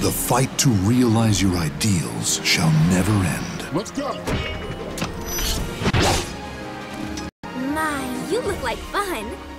The fight to realize your ideals shall never end. Let's go! My, you look like fun.